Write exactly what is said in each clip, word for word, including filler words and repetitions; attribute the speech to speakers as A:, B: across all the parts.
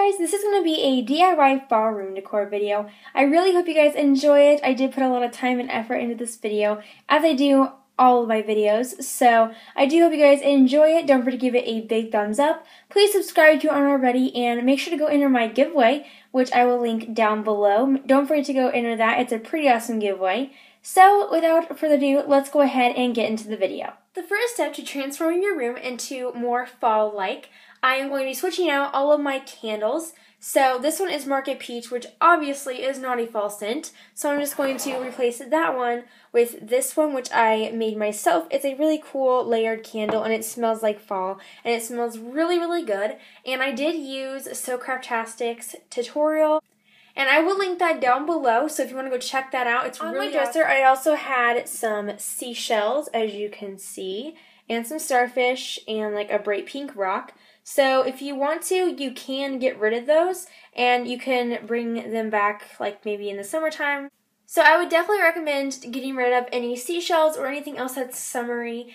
A: guys, this is going to be a D I Y fall room decor video. I really hope you guys enjoy it. I did put a lot of time and effort into this video, as I do all of my videos, so I do hope you guys enjoy it. Don't forget to give it a big thumbs up. Please subscribe if you aren't already, and make sure to go enter my giveaway, which I will link down below. Don't forget to go enter that. It's a pretty awesome giveaway. So without further ado, let's go ahead and get into the video. The first step to transforming your room into more fall-like, I am going to be switching out all of my candles. So this one is Market Peach, which obviously is not a fall scent. So I'm just going to replace that one with this one, which I made myself. It's a really cool layered candle, and it smells like fall, and it smells really, really good. And I did use So Craftastic's tutorial, and I will link that down below, so if you want to go check that out, it's on really my dresser. Awesome. I also had some seashells, as you can see, and some starfish, and like a bright pink rock. So if you want to, you can get rid of those, and you can bring them back like maybe in the summertime. So I would definitely recommend getting rid of any seashells or anything else that's summery.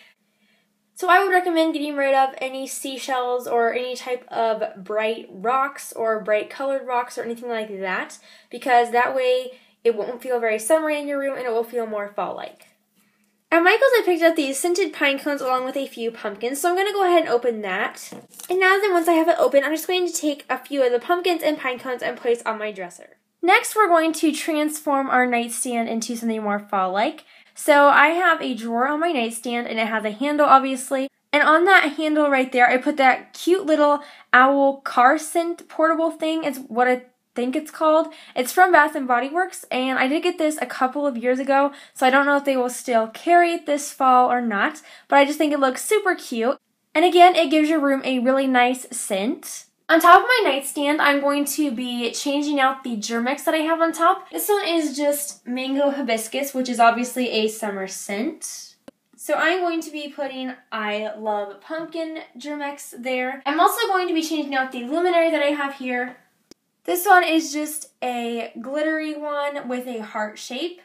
A: So I would recommend getting rid of any seashells or any type of bright rocks or bright colored rocks or anything like that, because that way it won't feel very summery in your room and it will feel more fall-like. At Michael's, I picked up these scented pine cones along with a few pumpkins, so I'm going to go ahead and open that. And now then, once I have it open, I'm just going to take a few of the pumpkins and pine cones and place on my dresser. Next, we're going to transform our nightstand into something more fall-like. So I have a drawer on my nightstand, and it has a handle, obviously. And on that handle right there, I put that cute little owl car scent portable thing. It's what I think it's called. It's from Bath and Body Works, and I did get this a couple of years ago, so I don't know if they will still carry it this fall or not, but I just think it looks super cute. And again, it gives your room a really nice scent. On top of my nightstand, I'm going to be changing out the Germ-X that I have on top. This one is just Mango Hibiscus, which is obviously a summer scent. So I'm going to be putting I Love Pumpkin Germ-X there. I'm also going to be changing out the luminary that I have here. This one is just a glittery one with a heart shape.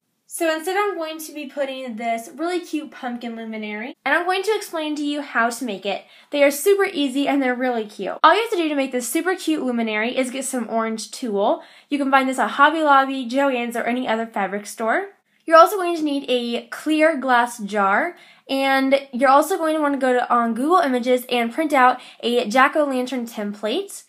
A: So instead, I'm going to be putting this really cute pumpkin luminary, and I'm going to explain to you how to make it. They are super easy and they're really cute. All you have to do to make this super cute luminary is get some orange tulle. You can find this at Hobby Lobby, Joann's, or any other fabric store. You're also going to need a clear glass jar, and you're also going to want to go to on Google Images and print out a jack-o'-lantern template.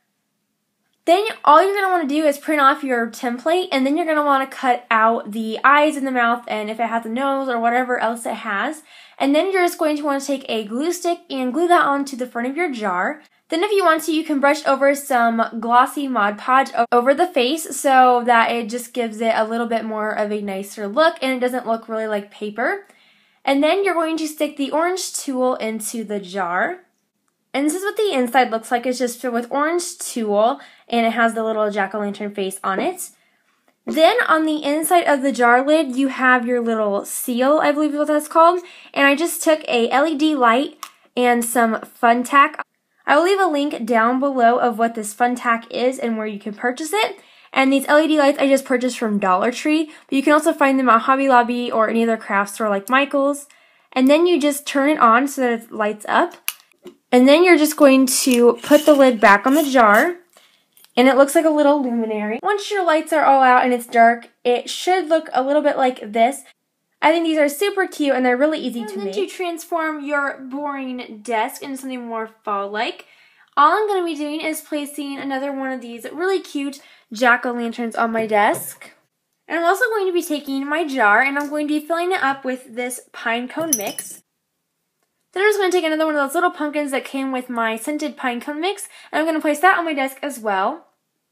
A: Then all you're going to want to do is print off your template, and then you're going to want to cut out the eyes and the mouth, and if it has a nose or whatever else it has. And then you're just going to want to take a glue stick and glue that onto the front of your jar. Then if you want to, you can brush over some glossy Mod Podge over the face so that it just gives it a little bit more of a nicer look and it doesn't look really like paper. And then you're going to stick the orange tulle into the jar. And this is what the inside looks like. It's just filled with orange tulle, and it has the little jack-o'-lantern face on it. Then on the inside of the jar lid, you have your little seal, I believe is what that's called. And I just took a L E D light and some Fun Tack. I will leave a link down below of what this Fun Tack is and where you can purchase it. And these L E D lights I just purchased from Dollar Tree, but you can also find them at Hobby Lobby or any other craft store like Michael's. And then you just turn it on so that it lights up. And then you're just going to put the lid back on the jar, and it looks like a little luminary. Once your lights are all out and it's dark, it should look a little bit like this. I think these are super cute and they're really easy to make. And then to transform your boring desk into something more fall-like, all I'm going to be doing is placing another one of these really cute jack-o'-lanterns on my desk. And I'm also going to be taking my jar and I'm going to be filling it up with this pine cone mix. Then I'm just going to take another one of those little pumpkins that came with my scented pine cone mix, and I'm going to place that on my desk as well.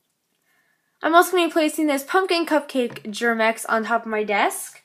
A: I'm also going to be placing this pumpkin cupcake Germ-X on top of my desk.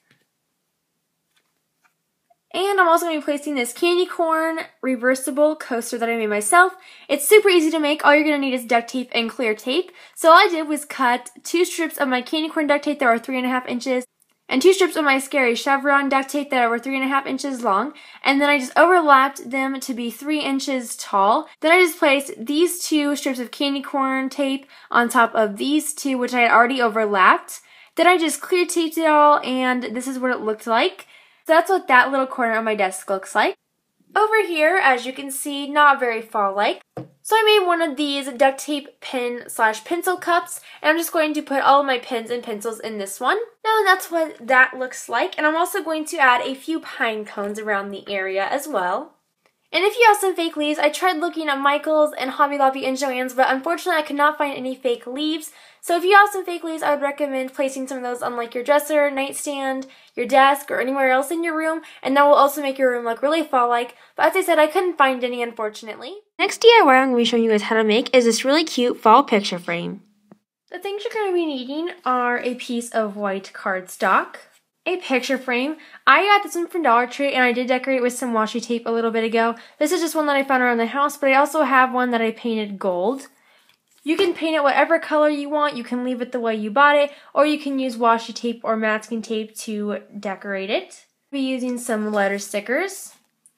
A: And I'm also going to be placing this candy corn reversible coaster that I made myself. It's super easy to make. All you're going to need is duct tape and clear tape. So all I did was cut two strips of my candy corn duct tape that were three and a half inches. And two strips of my Scary Chevron duct tape that were three and a half inches long, and then I just overlapped them to be three inches tall. Then I just placed these two strips of candy corn tape on top of these two, which I had already overlapped. Then I just clear taped it all, and this is what it looked like. So that's what that little corner of my desk looks like. Over here, as you can see, not very fall-like. So I made one of these duct tape pen slash pencil cups, and I'm just going to put all of my pens and pencils in this one. Now that's what that looks like, and I'm also going to add a few pine cones around the area as well. And if you have some fake leaves, I tried looking at Michael's and Hobby Lobby and Joann's, but unfortunately I could not find any fake leaves. So if you have some fake leaves, I would recommend placing some of those on like your dresser, nightstand, your desk, or anywhere else in your room, and that will also make your room look really fall-like. But as I said, I couldn't find any, unfortunately. Next D I Y I'm going to be showing you guys how to make is this really cute fall picture frame. The things you're going to be needing are a piece of white cardstock, a picture frame. I got this one from Dollar Tree, and I did decorate it with some washi tape a little bit ago. This is just one that I found around the house, but I also have one that I painted gold. You can paint it whatever color you want, you can leave it the way you bought it, or you can use washi tape or masking tape to decorate it. I'll be using some letter stickers.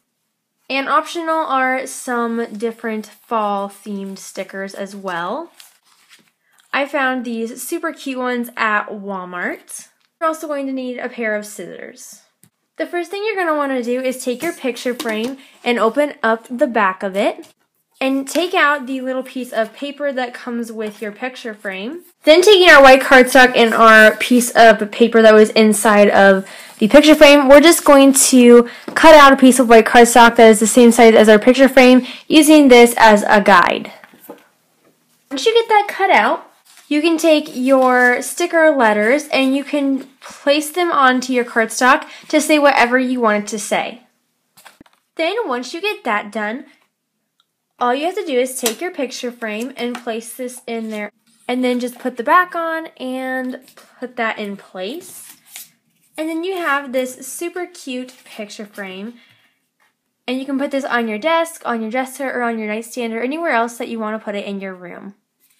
A: And optional are some different fall themed stickers as well. I found these super cute ones at Walmart. You're also going to need a pair of scissors. The first thing you're going to want to do is take your picture frame and open up the back of it. And take out the little piece of paper that comes with your picture frame. Then taking our white cardstock and our piece of paper that was inside of the picture frame, we're just going to cut out a piece of white cardstock that is the same size as our picture frame, using this as a guide. Once you get that cut out, you can take your sticker letters and you can place them onto your cardstock to say whatever you want it to say. Then once you get that done, all you have to do is take your picture frame and place this in there, and then just put the back on and put that in place. And then you have this super cute picture frame, and you can put this on your desk, on your dresser, or on your nightstand, or anywhere else that you want to put it in your room.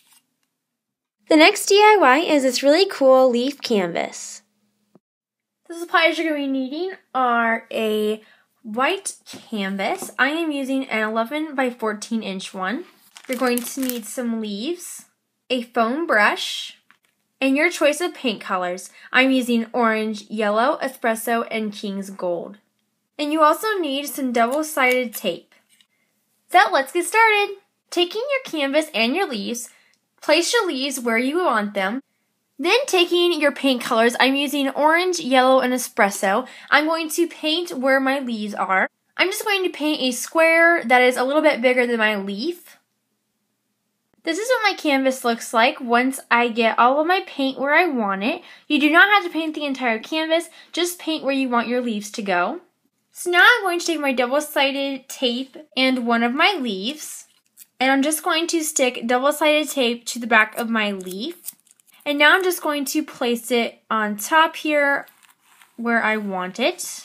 A: The next D I Y is this really cool leaf canvas. The supplies you're going to be needing are a white canvas. I am using an eleven by fourteen inch one. You're going to need some leaves, a foam brush, and your choice of paint colors. I'm using orange, yellow, espresso, and King's Gold. And you also need some double-sided tape. So let's get started. Taking your canvas and your leaves, place your leaves where you want them. Then taking your paint colors, I'm using orange, yellow, and espresso. I'm going to paint where my leaves are. I'm just going to paint a square that is a little bit bigger than my leaf. This is what my canvas looks like once I get all of my paint where I want it. You do not have to paint the entire canvas, just paint where you want your leaves to go. So now I'm going to take my double-sided tape and one of my leaves, and I'm just going to stick double-sided tape to the back of my leaf. And now I'm just going to place it on top here where I want it.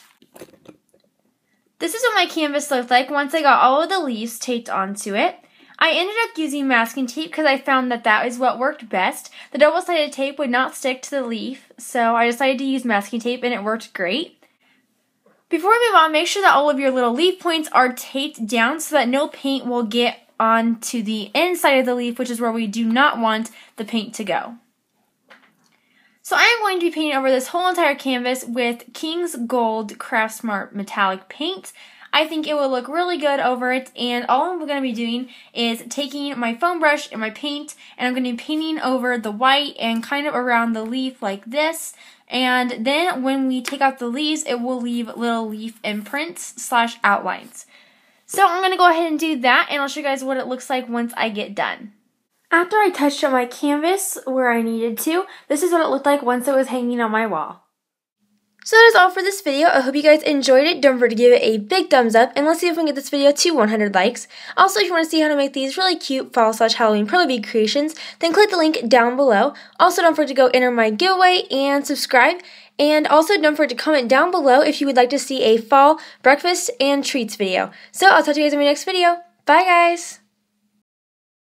A: This is what my canvas looked like once I got all of the leaves taped onto it. I ended up using masking tape because I found that that is what worked best. The double-sided tape would not stick to the leaf, so I decided to use masking tape and it worked great. Before we move on, make sure that all of your little leaf points are taped down so that no paint will get onto the inside of the leaf, which is where we do not want the paint to go. So I am going to be painting over this whole entire canvas with King's Gold Craft Smart Metallic Paint. I think it will look really good over it, and all I'm going to be doing is taking my foam brush and my paint, and I'm going to be painting over the white and kind of around the leaf like this. And then when we take out the leaves, it will leave little leaf imprints slash outlines. So I'm going to go ahead and do that, and I'll show you guys what it looks like once I get done. After I touched up my canvas where I needed to, this is what it looked like once it was hanging on my wall. So that is all for this video. I hope you guys enjoyed it. Don't forget to give it a big thumbs up, and let's see if we can get this video to one hundred likes. Also, if you want to see how to make these really cute fall slash Halloween Pearly Bead creations, then click the link down below. Also, don't forget to go enter my giveaway and subscribe. And also, don't forget to comment down below if you would like to see a fall breakfast and treats video. So I'll talk to you guys in my next video. Bye, guys!